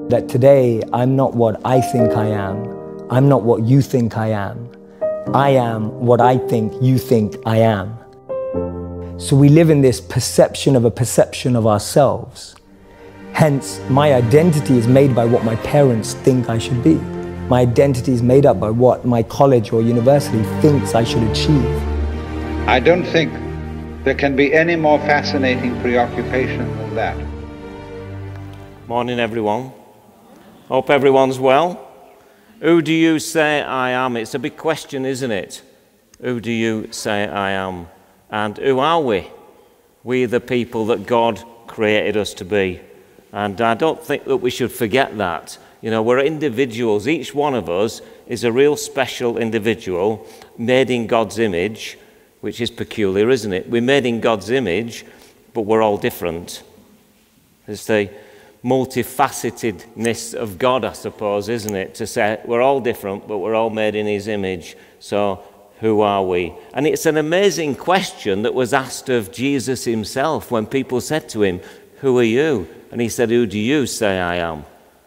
That today, I'm not what I think I am. I'm not what you think I am. I am what I think you think I am. So we live in this perception of ourselves. Hence, my identity is made by what my parents think I should be. My identity is made up by what my college or university thinks I should achieve. I don't think there can be any more fascinating preoccupation than that. Morning, everyone. Hope everyone's well. Who do you say I am? It's a big question, isn't it? Who do you say I am? And who are we? We're the people that God created us to be. And I don't think that we should forget that. You know, we're individuals. Each one of us is a real special individual made in God's image, which is peculiar, isn't it? We're made in God's image, but we're all different. It's the multifacetedness of God, I suppose, isn't it? To say we're all different, but we're all made in his image. So who are we? And it's an amazing question that was asked of Jesus himself when people said to him, who are you? And he said, who do you say I am?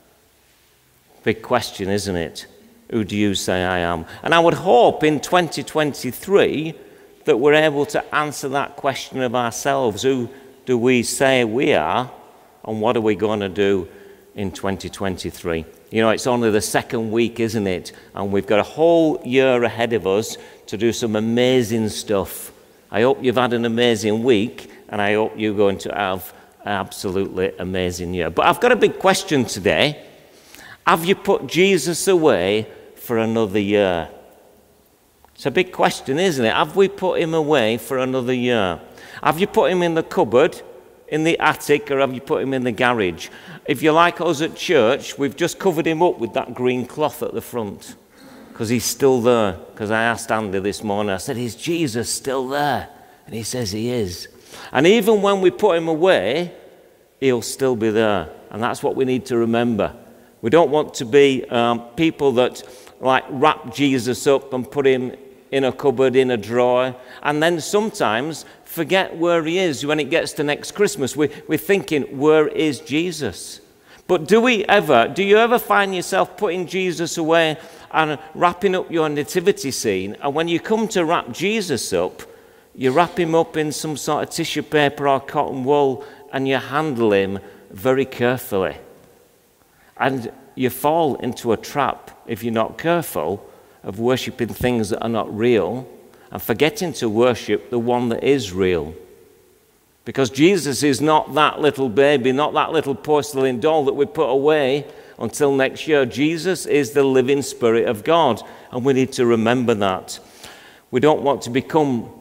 Big question, isn't it? Who do you say I am? And I would hope in 2023 that we're able to answer that question of ourselves. Who do we say we are? And what are we going to do in 2023? You know, it's only the second week, isn't it? And we've got a whole year ahead of us to do some amazing stuff. I hope you've had an amazing week, and I hope you're going to have an absolutely amazing year. But I've got a big question today. Have you put Jesus away for another year? It's a big question, isn't it? Have we put him away for another year? Have you put him in the cupboard, in the attic, or have you put him in the garage? If you're like us at church, we've just covered him up with that green cloth at the front because he's still there. Because I asked Andy this morning, I said, is Jesus still there? And he says he is. And even when we put him away, he'll still be there. And that's what we need to remember. We don't want to be people that like wrap Jesus up and put him in a cupboard, in a drawer, and then sometimes forget where he is when it gets to next Christmas. We're thinking, where is Jesus? But do you ever find yourself putting Jesus away and wrapping up your nativity scene, and when you come to wrap Jesus up, you wrap him up in some sort of tissue paper or cotton wool, and you handle him very carefully. And you fall into a trap, if you're not careful, of worshipping things that are not real and forgetting to worship the one that is real. Because Jesus is not that little baby, not that little porcelain doll that we put away until next year. Jesus is the living Spirit of God, and we need to remember that. We don't want to become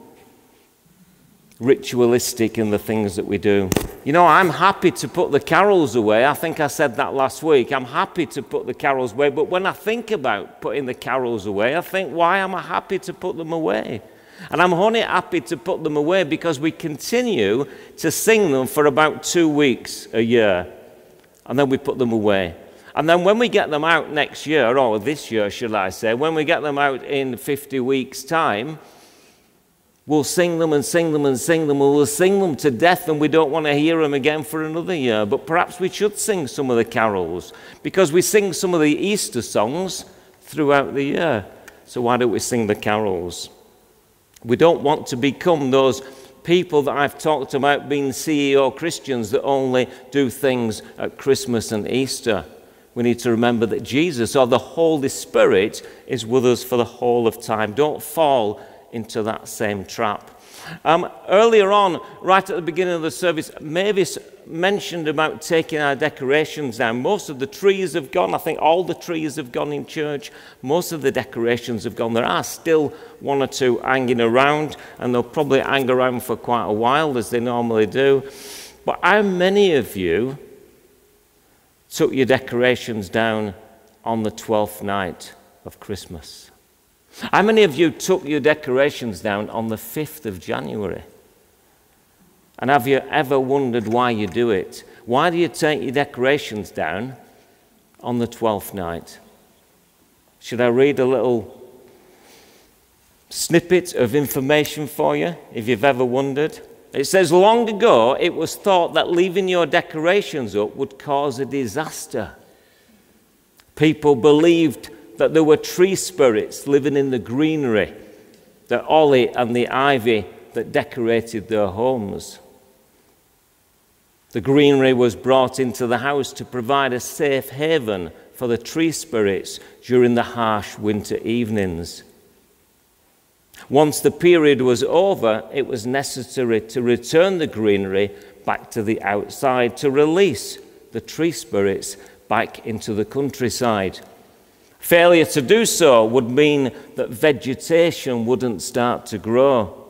ritualistic in the things that we do. You know, I'm happy to put the carols away. I think I said that last week. I'm happy to put the carols away, but when I think about putting the carols away, I think, why am I happy to put them away? And I'm only happy to put them away because we continue to sing them for about 2 weeks a year, and then we put them away. And then when we get them out next year, or this year, shall I say, when we get them out in 50 weeks' time, we'll sing them and sing them and sing them, and we'll sing them to death, and we don't want to hear them again for another year. But perhaps we should sing some of the carols, because we sing some of the Easter songs throughout the year. So why don't we sing the carols? We don't want to become those people that I've talked about being CEO Christians that only do things at Christmas and Easter. We need to remember that Jesus, or the Holy Spirit, is with us for the whole of time. Don't fall into that same trap. Earlier on, right at the beginning of the service, Mavis mentioned about taking our decorations down. Most of the trees have gone. I think all the trees have gone in church. Most of the decorations have gone. There are still one or two hanging around, and they'll probably hang around for quite a while, as they normally do. But how many of you took your decorations down on the 12th night of Christmas? How many of you took your decorations down on the 5th of January? And have you ever wondered why you do it? Why do you take your decorations down on the 12th night? Should I read a little snippet of information for you, if you've ever wondered? It says, long ago, it was thought that leaving your decorations up would cause a disaster. People believed that there were tree spirits living in the greenery, the holly and the ivy that decorated their homes. The greenery was brought into the house to provide a safe haven for the tree spirits during the harsh winter evenings. Once the period was over, it was necessary to return the greenery back to the outside to release the tree spirits back into the countryside. Failure to do so would mean that vegetation wouldn't start to grow.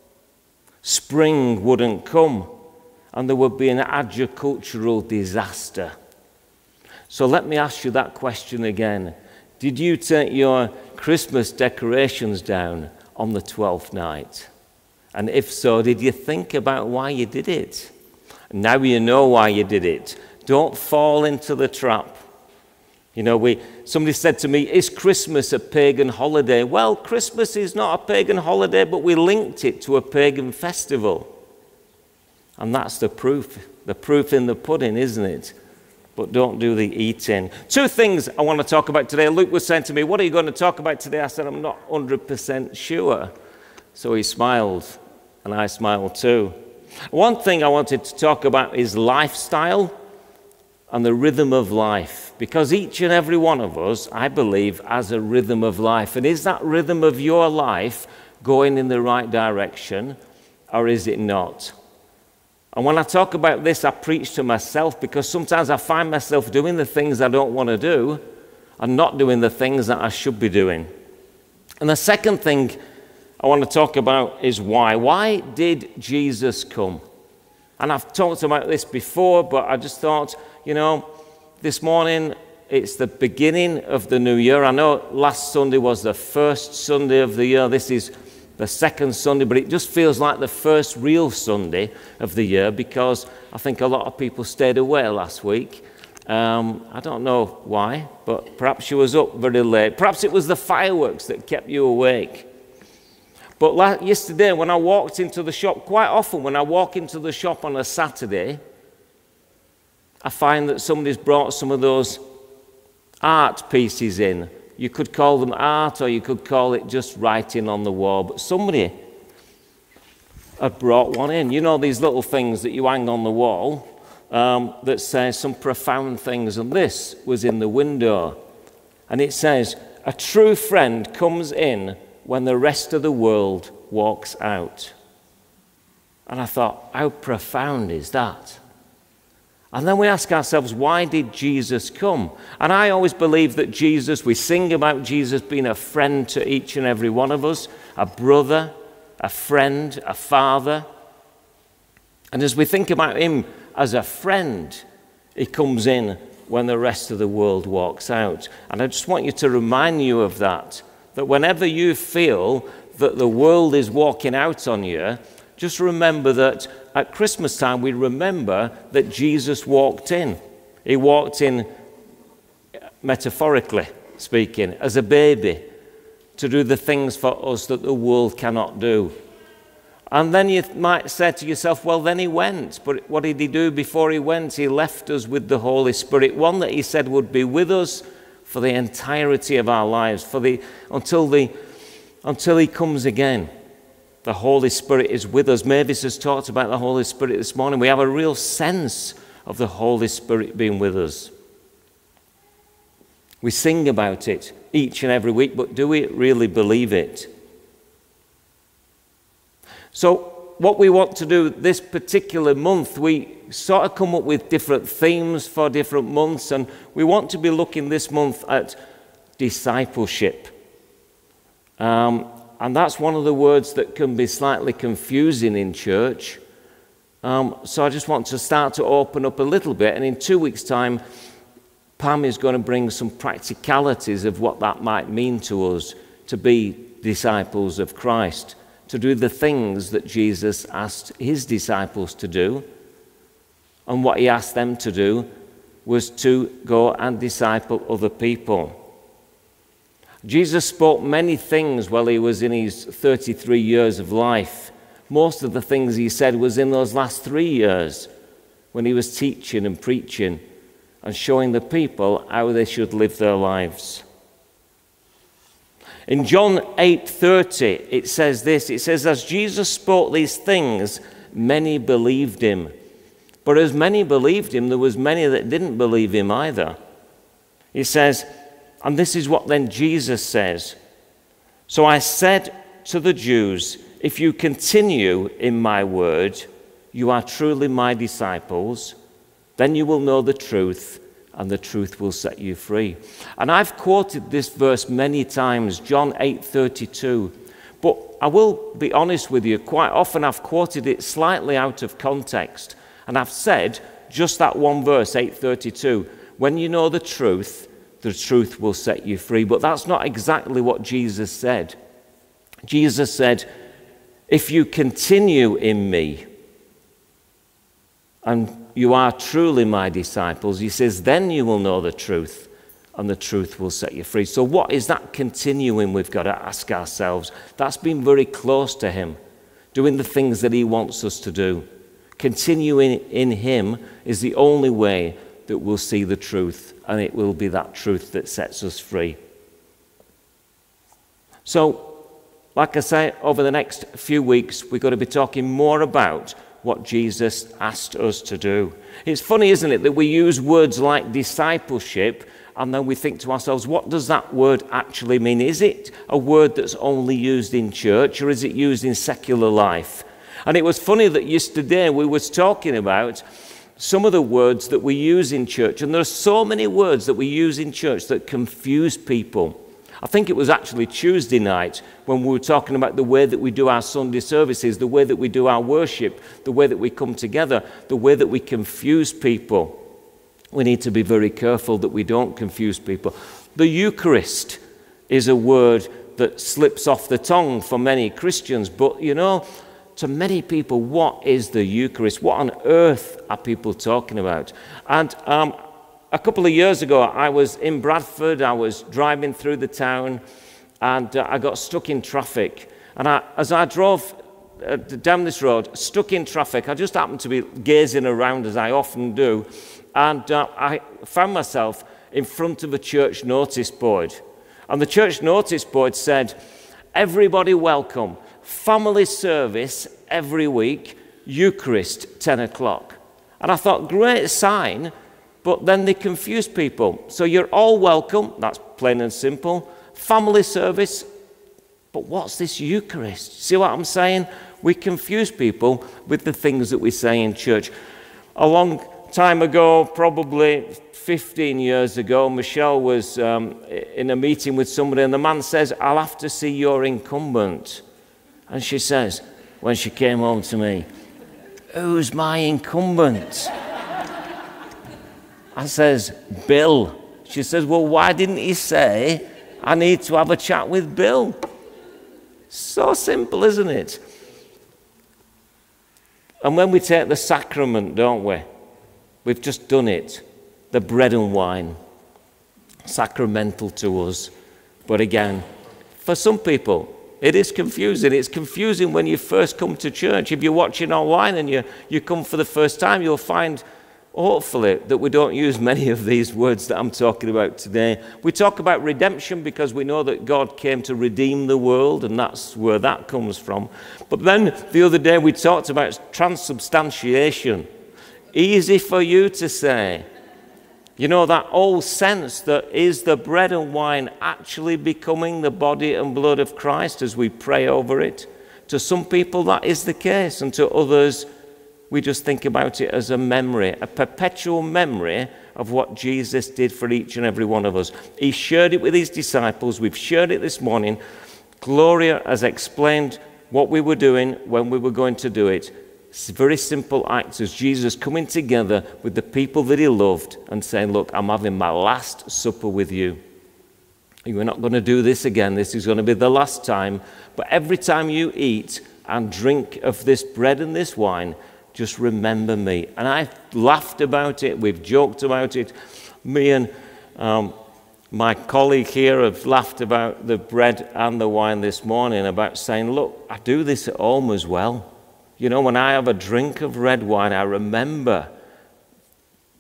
Spring wouldn't come, and there would be an agricultural disaster. So let me ask you that question again. Did you take your Christmas decorations down on the 12th night? And if so, did you think about why you did it? Now you know why you did it. Don't fall into the trap. You know, somebody said to me, is Christmas a pagan holiday? Well, Christmas is not a pagan holiday, but we linked it to a pagan festival. And that's the proof in the pudding, isn't it? But don't do the eating. Two things I want to talk about today. Luke was saying to me, what are you going to talk about today? I said, I'm not 100% sure. So he smiled, and I smiled too. One thing I wanted to talk about is lifestyle and the rhythm of life. Because each and every one of us, I believe, has a rhythm of life. And is that rhythm of your life going in the right direction, or is it not? And when I talk about this, I preach to myself, because sometimes I find myself doing the things I don't want to do and not doing the things that I should be doing. And the second thing I want to talk about is why. Why did Jesus come? And I've talked about this before, but I just thought, you know, this morning it's the beginning of the new year. I know last Sunday was the first Sunday of the year. This is the second Sunday, but it just feels like the first real Sunday of the year, because I think a lot of people stayed away last week. I don't know why, but perhaps you was up very late. Perhaps it was the fireworks that kept you awake. But yesterday when I walked into the shop, quite often when I walk into the shop on a Saturday, I find that somebody's brought some of those art pieces in. You could call them art, or you could call it just writing on the wall. But somebody had brought one in. You know, these little things that you hang on the wall that say some profound things. And this was in the window. And it says, a true friend comes in when the rest of the world walks out. And I thought, how profound is that? And then we ask ourselves, why did Jesus come? And I always believe that Jesus, we sing about Jesus being a friend to each and every one of us, a brother, a friend, a father. And as we think about him as a friend, he comes in when the rest of the world walks out. And I just want you to remind you of that whenever you feel that the world is walking out on you, just remember that at Christmas time, we remember that Jesus walked in. He walked in, metaphorically speaking, as a baby to do the things for us that the world cannot do. And then you might say to yourself, well, then he went. But what did he do before he went? He left us with the Holy Spirit, one that he said would be with us for the entirety of our lives, until he comes again. The Holy Spirit is with us. Mavis has talked about the Holy Spirit this morning. We have a real sense of the Holy Spirit being with us. We sing about it each and every week, but do we really believe it? So what we want to do this particular month, we sort of come up with different themes for different months, and we want to be looking this month at discipleship. And that's one of the words that can be slightly confusing in church. So I just want to start to open up a little bit. And in 2 weeks' time, Pam is going to bring some practicalities of what that might mean to us to be disciples of Christ, to do the things that Jesus asked his disciples to do. And what he asked them to do was to go and disciple other people. Jesus spoke many things while he was in his 33 years of life. Most of the things he said was in those last 3 years when he was teaching and preaching and showing the people how they should live their lives. In John 8:30, it says this. It says, as Jesus spoke these things, many believed him. But as many believed him, there was many that didn't believe him either. He says, and this is what then Jesus says. So I said to the Jews, if you continue in my word, you are truly my disciples. Then you will know the truth, and the truth will set you free. And I've quoted this verse many times, John 8:32. But I will be honest with you, quite often I've quoted it slightly out of context. And I've said just that one verse, 8:32, when you know the truth will set you free. But that's not exactly what Jesus said. Jesus said, if you continue in me, and you are truly my disciples, he says, then you will know the truth, and the truth will set you free. So what is that continuing we've got to ask ourselves? That's being very close to him, doing the things that he wants us to do. Continuing in him is the only way that we'll see the truth, and it will be that truth that sets us free. So, like I say, over the next few weeks, we're going to be talking more about what Jesus asked us to do. It's funny, isn't it, that we use words like discipleship and then we think to ourselves, what does that word actually mean? Is it a word that's only used in church, or is it used in secular life? And it was funny that yesterday we was talking about some of the words that we use in church, and there are so many words that we use in church that confuse people. I think it was actually Tuesday night when we were talking about the way that we do our Sunday services, the way that we do our worship, the way that we come together, the way that we confuse people. We need to be very careful that we don't confuse people. The Eucharist is a word that slips off the tongue for many Christians, but you know, to many people, what is the Eucharist? What on earth are people talking about? And a couple of years ago, I was in Bradford. I was driving through the town, and I got stuck in traffic. And as I drove down this road, stuck in traffic, I just happened to be gazing around, as I often do, and I found myself in front of a church notice board. And the church notice board said, everybody welcome, family service every week, Eucharist, 10 o'clock. And I thought, great sign. But then they confuse people. So you're all welcome, that's plain and simple. Family service, but what's this Eucharist? See what I'm saying? We confuse people with the things that we say in church. A long time ago, probably 15 years ago, Michelle was in a meeting with somebody, and the man says, I'll have to see your incumbent. And she says, when she came home to me, who's my incumbent? I says, Bill. She says, well, why didn't he say, I need to have a chat with Bill? So simple, isn't it? And when we take the sacrament, don't we? We've just done it. The bread and wine. Sacramental to us. But again, for some people, it is confusing. It's confusing when you first come to church. If you're watching online and you come for the first time, you'll find, hopefully, that we don't use many of these words that I'm talking about today. We talk about redemption because we know that God came to redeem the world, and that's where that comes from. But then the other day we talked about transubstantiation. Easy for you to say. You know, that old sense that is the bread and wine actually becoming the body and blood of Christ as we pray over it? To some people that is the case, and to others we just think about it as a memory, a perpetual memory of what Jesus did for each and every one of us. He shared it with his disciples. We've shared it this morning. Gloria has explained what we were doing when we were going to do it. It's a very simple act as Jesus coming together with the people that he loved and saying, look, I'm having my last supper with you. You're not going to do this again. This is going to be the last time. But every time you eat and drink of this bread and this wine, just remember me. And I laughed about it. We've joked about it. Me and my colleague here have laughed about the bread and the wine this morning, about saying, look, I do this at home as well. You know, when I have a drink of red wine, I remember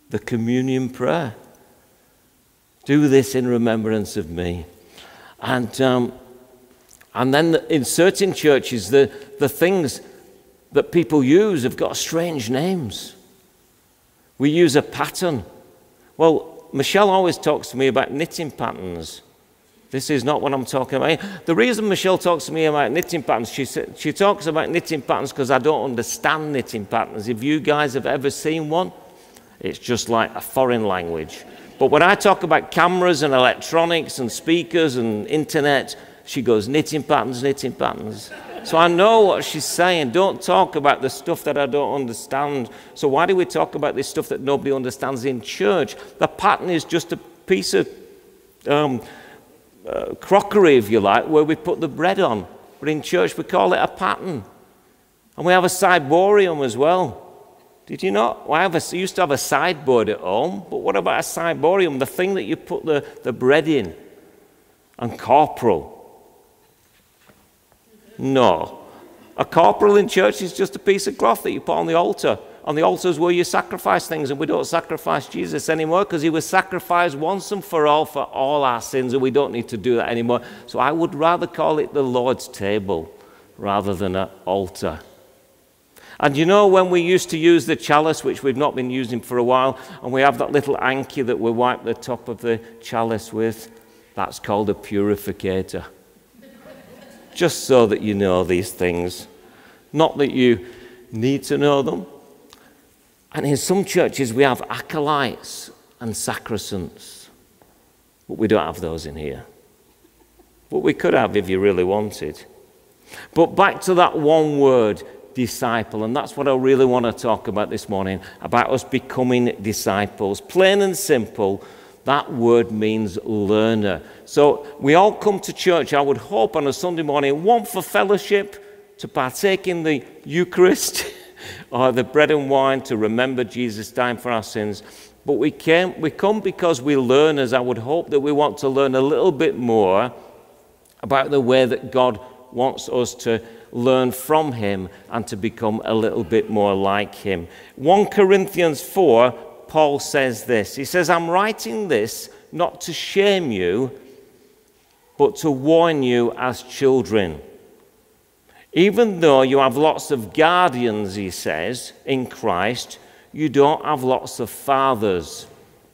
the communion prayer. Do this in remembrance of me. And then in certain churches, the things that people use have got strange names. We use a pattern. Well, Michelle always talks to me about knitting patterns. This is not what I'm talking about. The reason Michelle talks to me about knitting patterns, she talks about knitting patterns because I don't understand knitting patterns. If you guys have ever seen one, it's just like a foreign language. But when I talk about cameras and electronics and speakers and internet, she goes, knitting patterns, knitting patterns. So I know what she's saying. Don't talk about the stuff that I don't understand. So why do we talk about this stuff that nobody understands in church? The pattern is just a piece of crockery, if you like, where we put the bread on. But in church we call it a pattern. And we have a sideborium as well. Did you not? I used to have a sideboard at home, but what about a sideborium? The thing that you put the bread in. And corporal. No. A corporal in church is just a piece of cloth that you put on the altar. On the altar is where you sacrifice things, and we don't sacrifice Jesus anymore because he was sacrificed once and for all our sins, and we don't need to do that anymore. So I would rather call it the Lord's table rather than an altar. And you know, when we used to use the chalice, which we've not been using for a while, and we have that little hanky that we wipe the top of the chalice with, that's called a purificator. Just so that you know these things. Not that you need to know them. And in some churches we have acolytes and sacrosands. But we don't have those in here. But we could have if you really wanted. But back to that one word, disciple. And that's what I really want to talk about this morning. About us becoming disciples. Plain and simple. That word means learner. So we all come to church, I would hope, on a Sunday morning, one for fellowship, to partake in the Eucharist, or the bread and wine, to remember Jesus dying for our sins. But we come because we learners. I would hope that we want to learn a little bit more about the way that God wants us to learn from him and to become a little bit more like him. 1 Corinthians 4, Paul says this. He says, I'm writing this not to shame you, but to warn you as children. Even though you have lots of guardians, he says, in Christ, you don't have lots of fathers.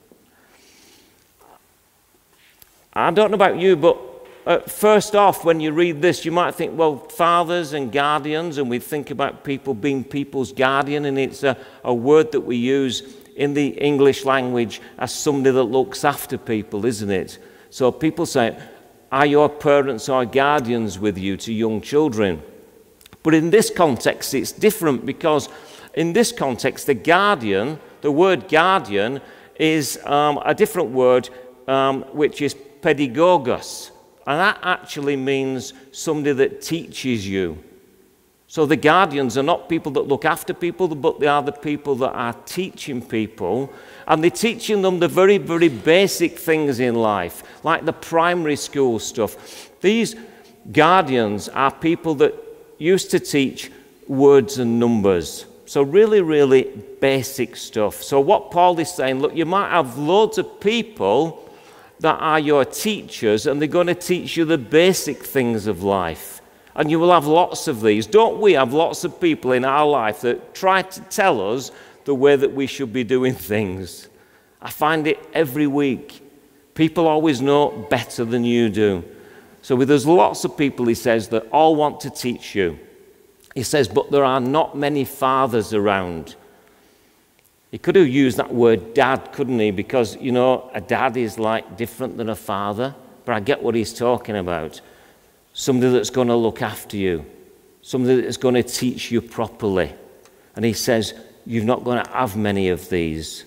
I don't know about you, but first off, when you read this, you might think, well, fathers and guardians, and we think about people being people's guardian, and it's a word that we use in the English language as somebody that looks after people, isn't it? So people say, are your parents or guardians with you to young children? But in this context, it's different, because in this context, the guardian, the word guardian, is a different word, which is pedagogos. And that actually means somebody that teaches you. So the guardians are not people that look after people, but they are the people that are teaching people. And they're teaching them the very, very basic things in life, like the primary school stuff. These guardians are people that used to teach words and numbers. So really, really basic stuff. So what Paul is saying, look, you might have loads of people that are your teachers, and they're going to teach you the basic things of life. And you will have lots of these. Don't we have lots of people in our life that try to tell us the way that we should be doing things? I find it every week. People always know better than you do. So there's lots of people, he says, that all want to teach you. He says, but there are not many fathers around. He could have used that word dad, couldn't he? Because, you know, a dad is like different than a father. But I get what he's talking about. Somebody that's going to look after you. Somebody that's going to teach you properly. And he says, you're not going to have many of these.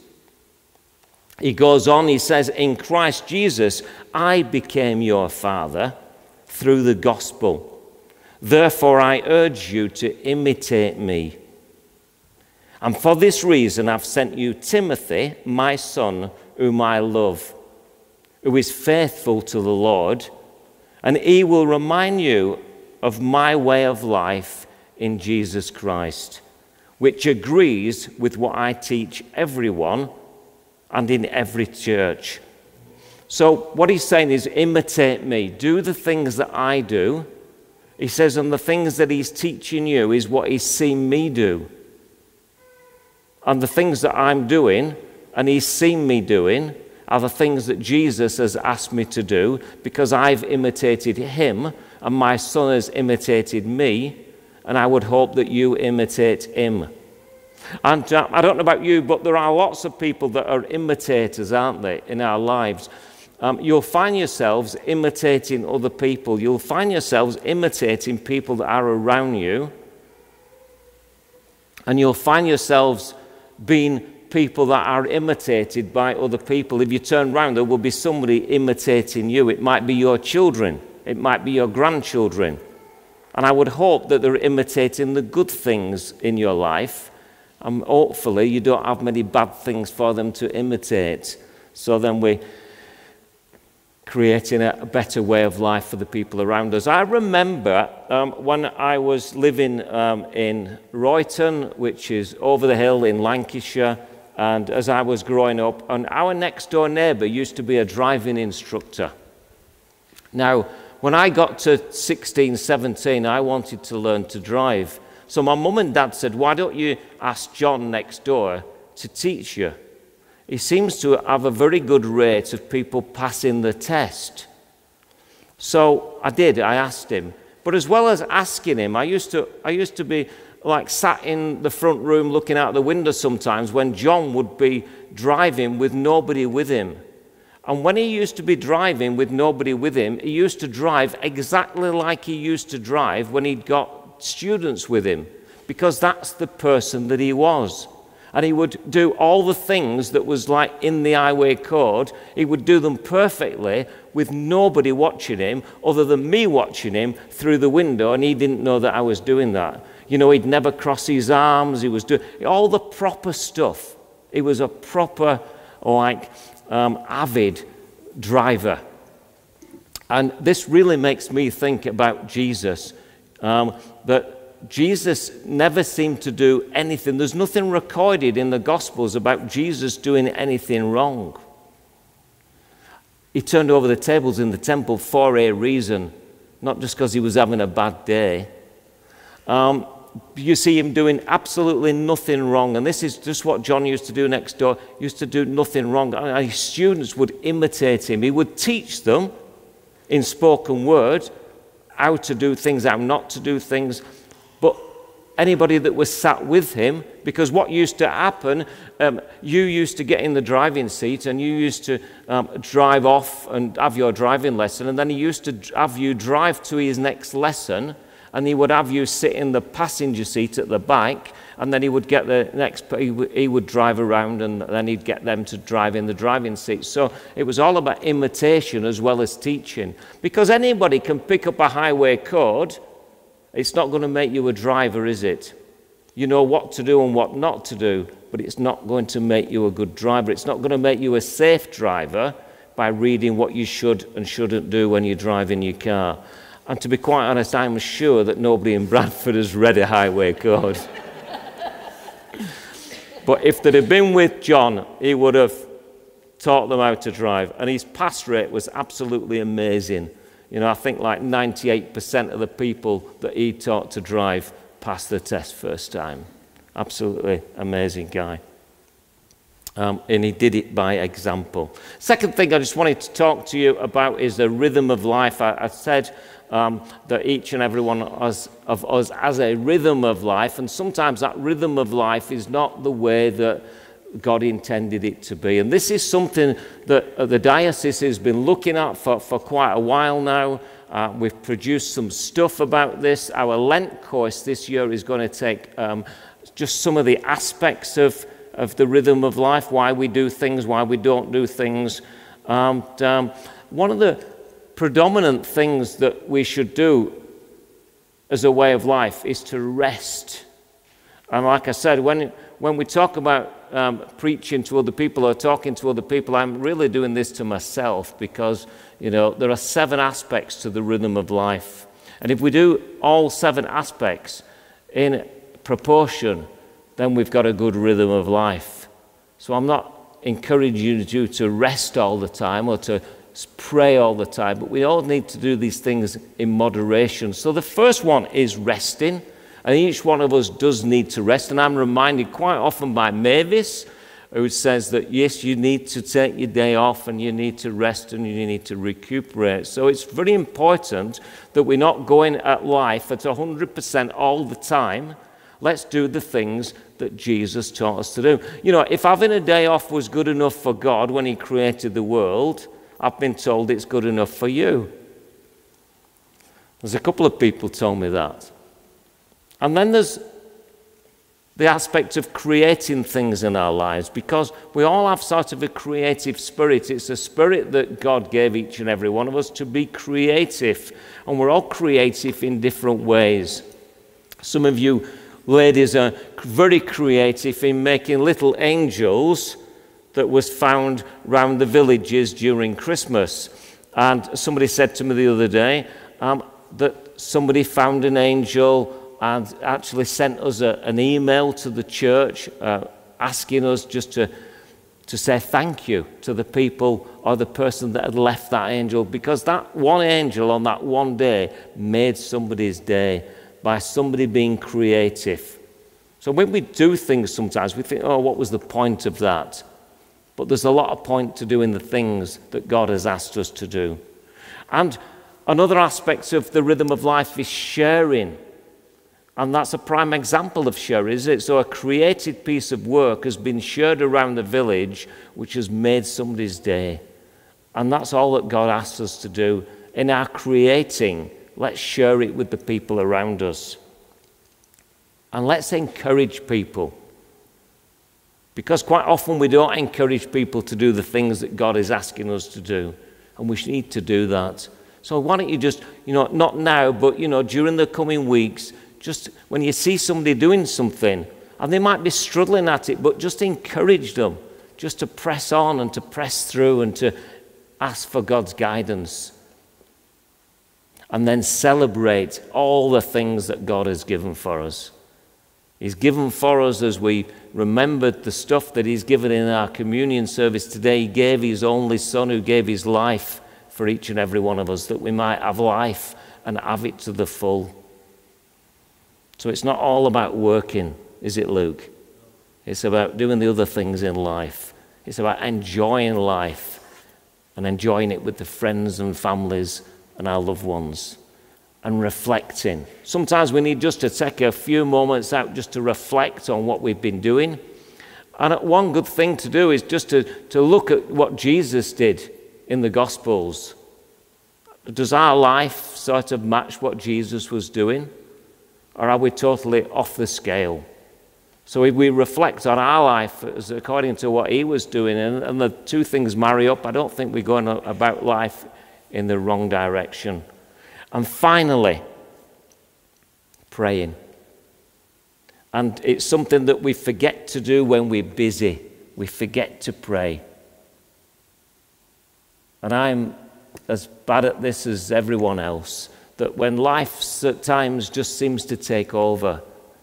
He goes on, he says, in Christ Jesus, I became your father through the gospel. Therefore, I urge you to imitate me. And for this reason, I've sent you Timothy, my son, whom I love, who is faithful to the Lord, and he will remind you of my way of life in Jesus Christ, which agrees with what I teach everyone and in every church. So what he's saying is, imitate me. Do the things that I do. He says, and the things that he's teaching you is what he's seen me do. And the things that I'm doing, and he's seen me doing, are the things that Jesus has asked me to do, because I've imitated him, and my Son has imitated me, and I would hope that you imitate him. And I don't know about you, but there are lots of people that are imitators, aren't they, in our lives. You'll find yourselves imitating other people. You'll find yourselves imitating people that are around you. And you'll find yourselves being people that are imitated by other people. If you turn around, there will be somebody imitating you. It might be your children. It might be your grandchildren. And I would hope that they're imitating the good things in your life. And hopefully you don't have many bad things for them to imitate. So then we're creating a better way of life for the people around us. I remember when I was living in Royton, which is over the hill in Lancashire, and as I was growing up, and our next door neighbour used to be a driving instructor. Now, when I got to 16, 17, I wanted to learn to drive. So my mum and dad said, why don't you ask John next door to teach you? He seems to have a very good rate of people passing the test. So I did, I asked him. But as well as asking him, I used to be like sat in the front room looking out the window sometimes when John would be driving with nobody with him. And when he used to be driving with nobody with him, he used to drive exactly like he used to drive when he'd got students with him, because that's the person that he was. And he would do all the things that was like in the highway code. He would do them perfectly with nobody watching him other than me watching him through the window, and he didn't know that I was doing that. You know, he'd never cross his arms. He was doing all the proper stuff. He was a proper, avid driver. And this really makes me think about Jesus, that Jesus never seemed to do anything. There's nothing recorded in the Gospels about Jesus doing anything wrong. He turned over the tables in the temple for a reason, not just because he was having a bad day. You see him doing absolutely nothing wrong. And this is just what John used to do next door. He used to do nothing wrong. And his students would imitate him. He would teach them in spoken word how to do things, how not to do things. But anybody that was sat with him, because what used to happen, you used to get in the driving seat and you used to drive off and have your driving lesson, and then he used to have you drive to his next lesson, and he would have you sit in the passenger seat at the back, and then he would get he would drive around, and then he'd get them to drive in the driving seat. So it was all about imitation as well as teaching, because anybody can pick up a highway code. It's not going to make you a driver, is it? You know what to do and what not to do, but it's not going to make you a good driver. It's not going to make you a safe driver by reading what you should and shouldn't do when you drive in your car. And to be quite honest, I'm sure that nobody in Bradford has read a highway code. But if they'd have been with John, he would have taught them how to drive. And his pass rate was absolutely amazing. You know, I think like 98% of the people that he taught to drive passed the test first time. Absolutely amazing guy. And he did it by example. Second thing I just wanted to talk to you about is the rhythm of life. I said that each and every one of us has a rhythm of life, and sometimes that rhythm of life is not the way that God intended it to be. And this is something that the diocese has been looking at for quite a while now. We've produced some stuff about this. Our Lent course this year is going to take just some of the aspects of the rhythm of life, why we do things, why we don't do things. One of the predominant things that we should do as a way of life is to rest. And like I said, when we talk about preaching to other people or talking to other people, I'm really doing this to myself, because, you know, there are 7 aspects to the rhythm of life. And if we do all 7 aspects in proportion, then we've got a good rhythm of life. So I'm not encouraging you to rest all the time or to pray all the time, but we all need to do these things in moderation. So the first one is resting, and each one of us does need to rest. And I'm reminded quite often by Mavis, who says that yes, you need to take your day off and you need to rest and you need to recuperate. So it's very important that we're not going at life at 100% all the time. Let's do the things that Jesus taught us to do. You know, if having a day off was good enough for God when he created the world, I've been told it's good enough for you. There's a couple of people told me that. And then there's the aspect of creating things in our lives, because we all have sort of a creative spirit. It's a spirit that God gave each and every one of us to be creative, and we're all creative in different ways. Some of you ladies are very creative in making little angels that was found round the villages during Christmas. And somebody said to me the other day that somebody found an angel and actually sent us an email to the church asking us just to say thank you to the people or the person that had left that angel, because that one angel on that one day made somebody's day by somebody being creative. So when we do things sometimes, we think, oh, what was the point of that? But there's a lot of point to doing the things that God has asked us to do. And another aspect of the rhythm of life is sharing. And that's a prime example of sharing, isn't it? So a created piece of work has been shared around the village, which has made somebody's day. And that's all that God asks us to do. In our creating, let's share it with the people around us. And let's encourage people. Because quite often we don't encourage people to do the things that God is asking us to do. And we need to do that. So why don't you just, not now, but, during the coming weeks, just when you see somebody doing something, and they might be struggling at it, but just encourage them just to press on and to press through and to ask for God's guidance. And then celebrate all the things that God has given for us. He's given for us, as we remembered the stuff that he's given in our communion service today. He gave his only son, who gave his life for each and every one of us, that we might have life and have it to the full. So it's not all about working, is it, Luke? It's about doing the other things in life. It's about enjoying life and enjoying it with the friends and families and our loved ones, and reflecting. Sometimes we need just to take a few moments out just to reflect on what we've been doing. And one good thing to do is just to look at what Jesus did in the Gospels. Does our life sort of match what Jesus was doing? Or are we totally off the scale? So if we reflect on our life as according to what he was doing, and the two things marry up, I don't think we're going about life in the wrong direction. And finally, praying. And it's something that we forget to do when we're busy. We forget to pray. And I'm as bad at this as everyone else, that when life at times just seems to take over.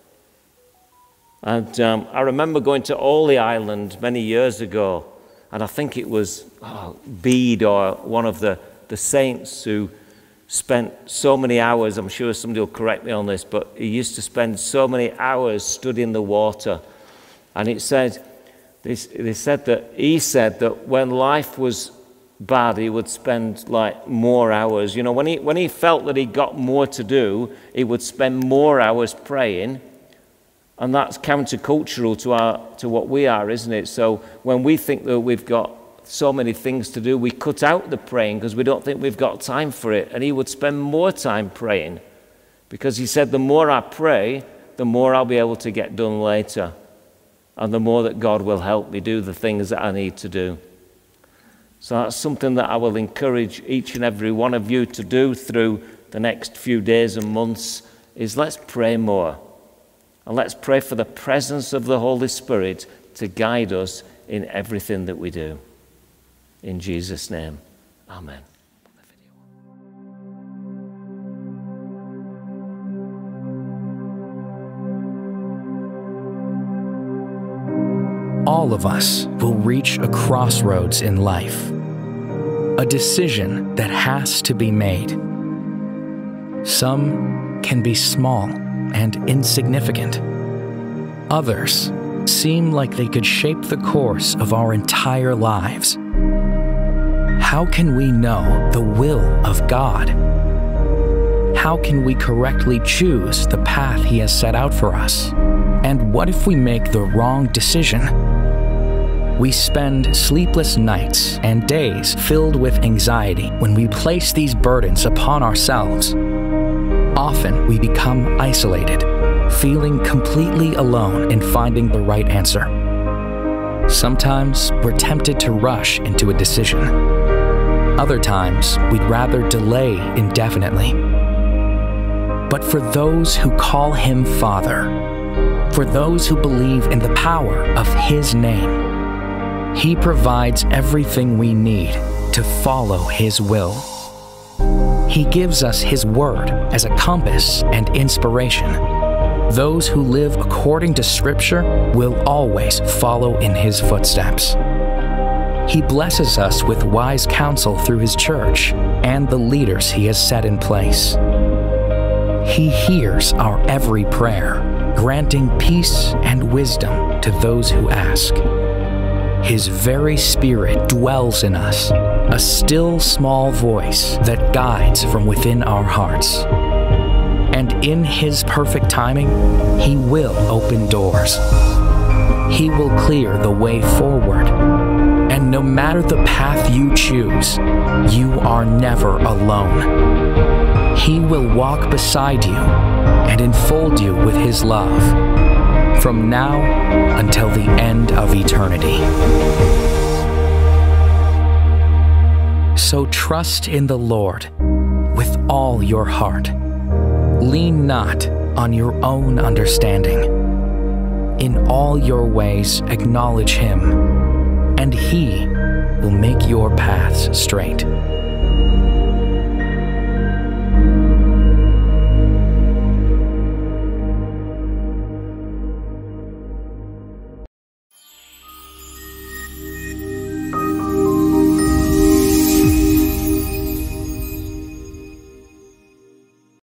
And I remember going to Orley Island many years ago, and I think it was Bede or one of the saints who spent so many hours, I'm sure somebody will correct me on this, but he used to spend so many hours studying the water. And he said that when life was bad, he would spend more hours. When he felt that he got more to do, he would spend more hours praying. And that's countercultural to what we are, isn't it? So when we think that we've got so many things to do, we cut out the praying because we don't think we've got time for it. And he would spend more time praying, because he said, the more I pray, the more I'll be able to get done later, and the more that God will help me do the things that I need to do. So that's something that I will encourage each and every one of you to do through the next few days and months, is let's pray more. And let's pray for the presence of the Holy Spirit to guide us in everything that we do. In Jesus' name, amen. All of us will reach a crossroads in life, a decision that has to be made. Some can be small and insignificant. Others seem like they could shape the course of our entire lives. How can we know the will of God? How can we correctly choose the path He has set out for us? And what if we make the wrong decision? We spend sleepless nights and days filled with anxiety when we place these burdens upon ourselves. Often we become isolated, feeling completely alone in finding the right answer. Sometimes we're tempted to rush into a decision. Other times we'd rather delay indefinitely. But for those who call Him Father, for those who believe in the power of His name, He provides everything we need to follow His will. He gives us His Word as a compass and inspiration. Those who live according to Scripture will always follow in His footsteps. He blesses us with wise counsel through His church and the leaders He has set in place. He hears our every prayer, granting peace and wisdom to those who ask. His very Spirit dwells in us, a still small voice that guides from within our hearts. And in His perfect timing, He will open doors. He will clear the way forward. And no matter the path you choose, you are never alone. He will walk beside you and enfold you with His love, from now until the end of eternity. So trust in the Lord with all your heart. Lean not on your own understanding. In all your ways acknowledge Him, and He will make your paths straight.